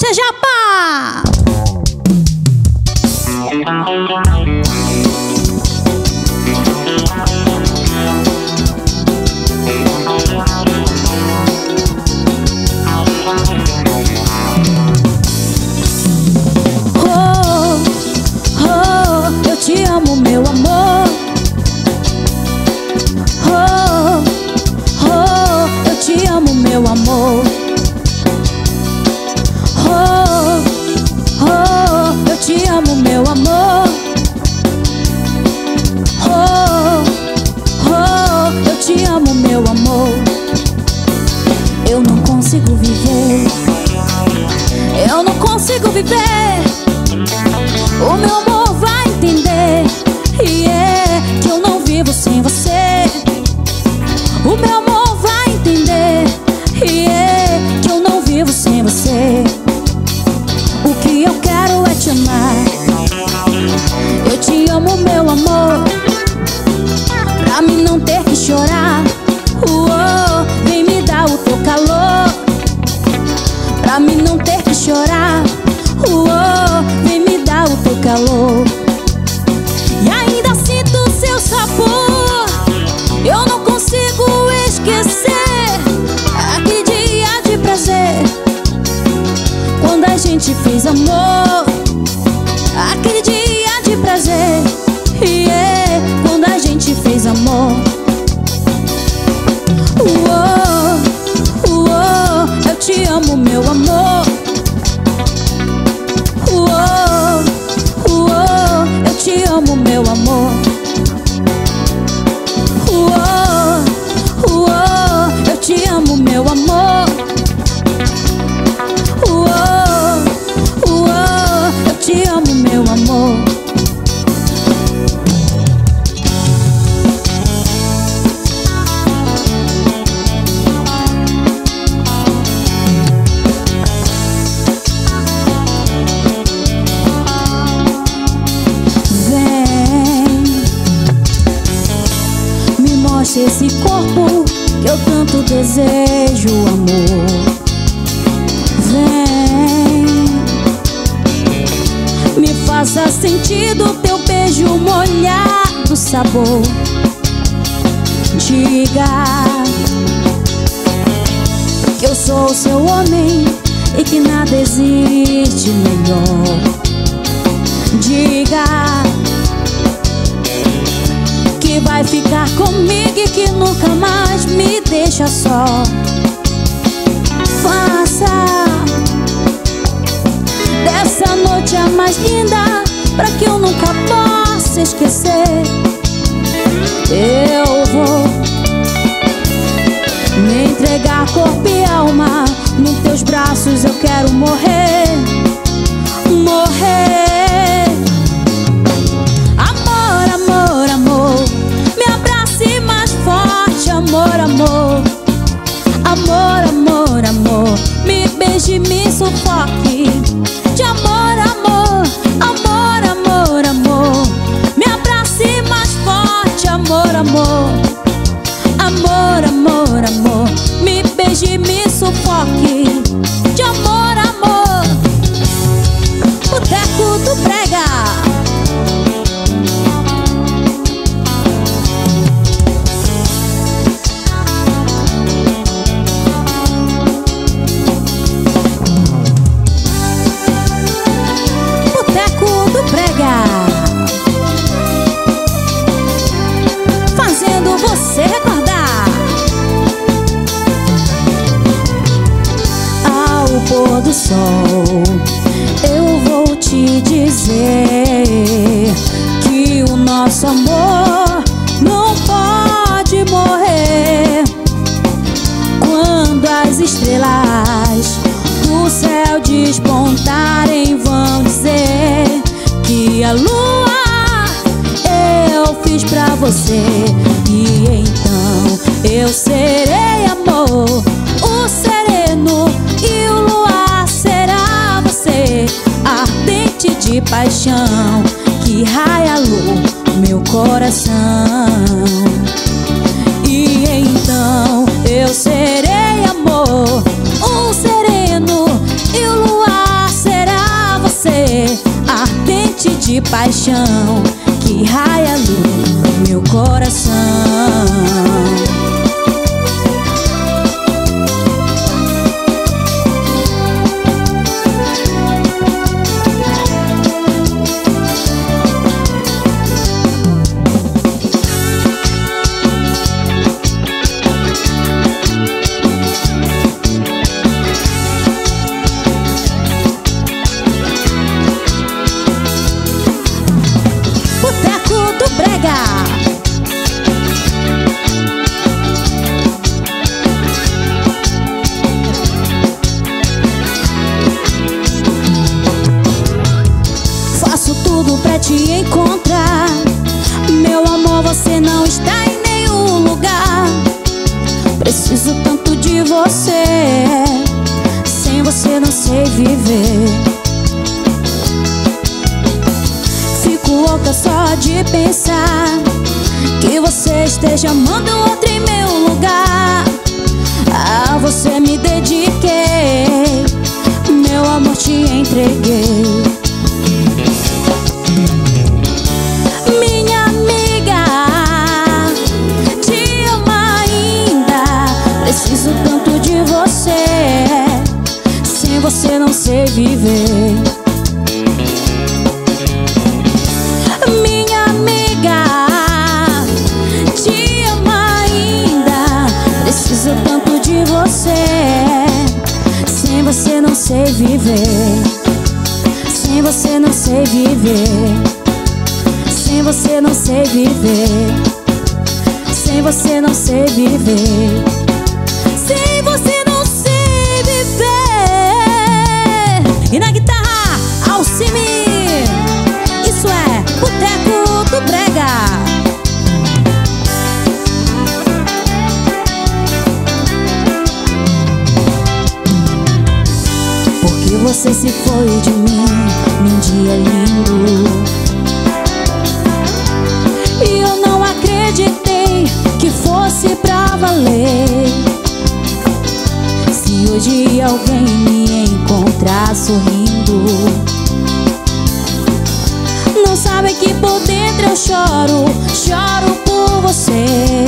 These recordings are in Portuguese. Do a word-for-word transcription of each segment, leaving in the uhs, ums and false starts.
Festa Japa! Oh, oh, eu te amo, meu amor. Oh, oh, eu te amo, meu amor. Oh, oh, eu te amo, meu amor. Oh, oh, eu te amo, meu amor. Eu não consigo viver, eu não consigo viver. O meu amor vai entender, e é que eu não vivo sem você. O meu amor vai entender, e é que eu não vivo sem você. O que eu quero é te amar. Eu te amo, meu amor, pra mim não ter que chorar. Uou, vem me dar o teu calor, pra mim não ter que chorar. Uou, vem me dar o teu calor. E ainda sinto seu sabor, eu não consigo esquecer aquele dia de prazer, quando a gente fez amor. Aquele dia de prazer, yeah, quando a gente fez amor. Uou, uou, eu te amo, meu amor. Uou, uou, eu te amo, meu amor. Uou, uou, eu te amo, meu amor. Uou, uou, eu te amo, meu amor. Esse corpo que eu tanto desejo, amor. Vem, me faça sentir do teu beijo molhado sabor. Diga que eu sou o seu homem e que nada existe melhor. Diga que vai ficar comigo e que nunca mais me deixa só. Faça dessa noite a mais linda, pra que eu nunca possa esquecer. Eu vou me entregar corpo e alma, nos teus braços eu quero morrer. Morrer. Amor, amor, amor, amor, amor, me beije, me sufoque. De amor, amor, amor, amor, amor, me abrace mais forte. Amor, amor, amor, amor, amor, me beije, me sufoque. De amor, amor, Boteco do Brega. Fazendo você recordar. Ao pôr do sol, eu vou te dizer que o nosso amor não pode morrer. Quando as estrelas do céu despontarem, vão dizer que a lua eu fiz pra você. E então eu serei amor, o sereno, e o luar será você, ardente de paixão que raia no meu coração. E então eu serei amor, o sereno, e o luar de paixão que raia a luz no meu coração. Faço tudo pra te encontrar, meu amor, você não está em nenhum lugar. Preciso tanto de você, sem você não sei viver. Fico louca só de pensar que você esteja amando outro em meu lugar. A você me dediquei, meu amor, te entreguei. Minha amiga, te amo ainda. Preciso tanto de você, sem você não sei viver. Minha amiga, te amo ainda. Preciso tanto de você, sem você não sei viver. Sem você não sei viver. Sem você não sei viver. Sem você não sei viver. Sem você não sei viver. E na guitarra, Alcime. Isso é Boteco do Brega. Porque você se foi de mim num dia lindo, e eu não acreditei que fosse pra valer. Se hoje alguém me encontrar sorrindo, não sabe que por dentro eu choro, choro por você.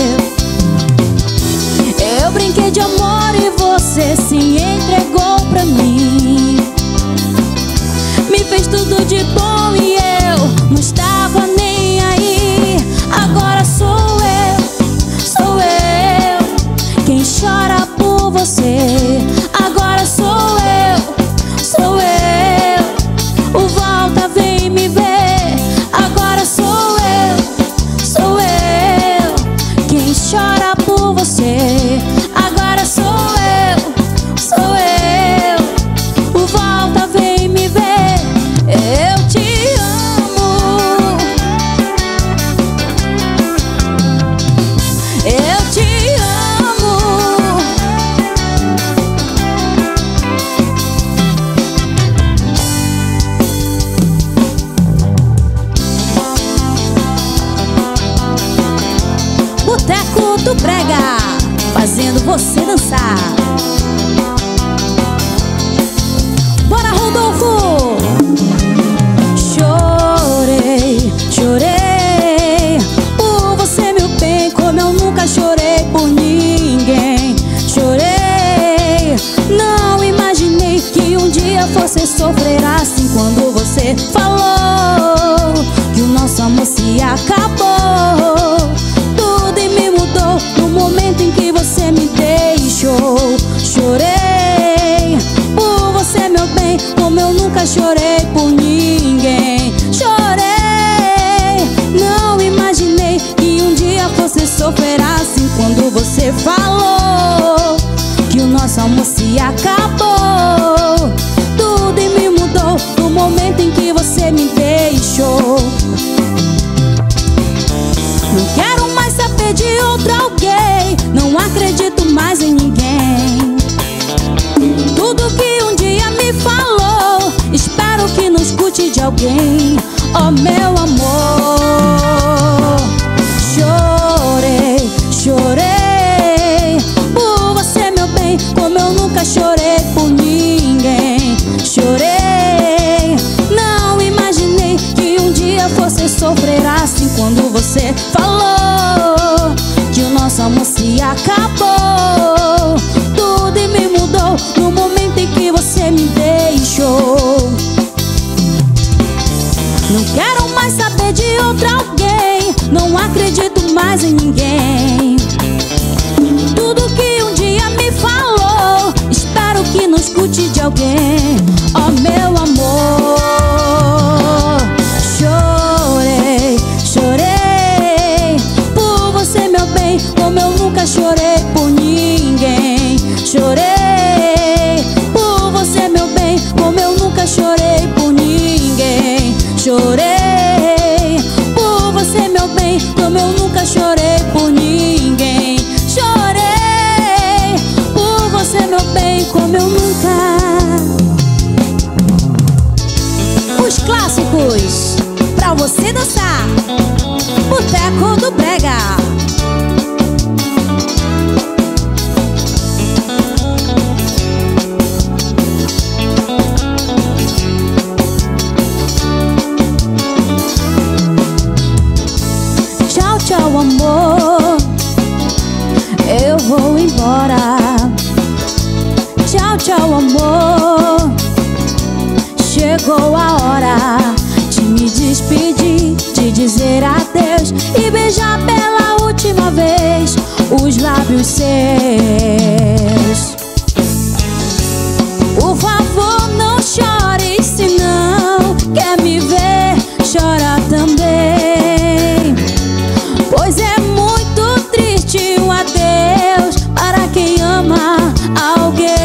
Eu brinquei de amor e você se entregou pra mim. Me fez tudo de bom e eu não estava nem aí. Agora sou eu, sou eu quem chora por você. Agora sou eu, sou eu. O Volta vem me ver. Agora sou eu, sou eu quem chora por você. Agora sou eu, sou eu. O Volta vem me ver. Eu te amo, eu te amo. Boteco do Brega, fazendo você dançar. Bora, Rodolfo! Chorei, chorei por você, meu bem, como eu nunca chorei por ninguém. Chorei, não imaginei que um dia fosse sofrer assim. Quando você falou que o nosso amor se acabou, tudo em mim mudou no momento em que você me deixou. Chorei por você, meu bem, como eu nunca chorei por ninguém. Chorei, não imaginei que um dia fosse sofrer assim. Quando você falou que o nosso amor se acabou, tudo em mim mudou no momento em que você me deixou. Não quero mais saber de outro alguém, não acredito mais em ninguém. Tudo que um dia me falou, espero que não escute de alguém. Oh, meu amor, chorei, chorei por você, meu bem, como eu nunca chorei por ninguém. Chorei, não imaginei que um dia Oh, meu amor, chorei, chorei por você, meu bem, como eu nunca chorei por ninguém. Chorei por você, meu bem, como eu nunca chorei por ninguém. Chorei por você, meu bem, como eu nunca chorei por ninguém. Chorei por você, meu bem, como eu nunca. Os clássicos pra você dançar. Boteco do Brega. Tchau, tchau, amor, eu vou embora. Tchau, tchau, amor, chegou a hora de me despedir, de dizer adeus e beijar pela última vez os lábios seus. Por favor, não chore, se não quer me ver chorar também, pois é muito triste um adeus para quem ama alguém.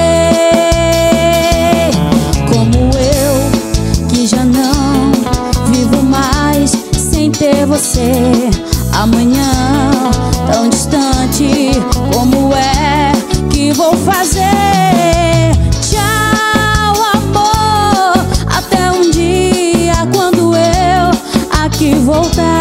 Como eu, que já não vivo mais sem ter você. Amanhã, tão distante, como é que vou fazer? Tchau, amor, até um dia quando eu aqui voltar.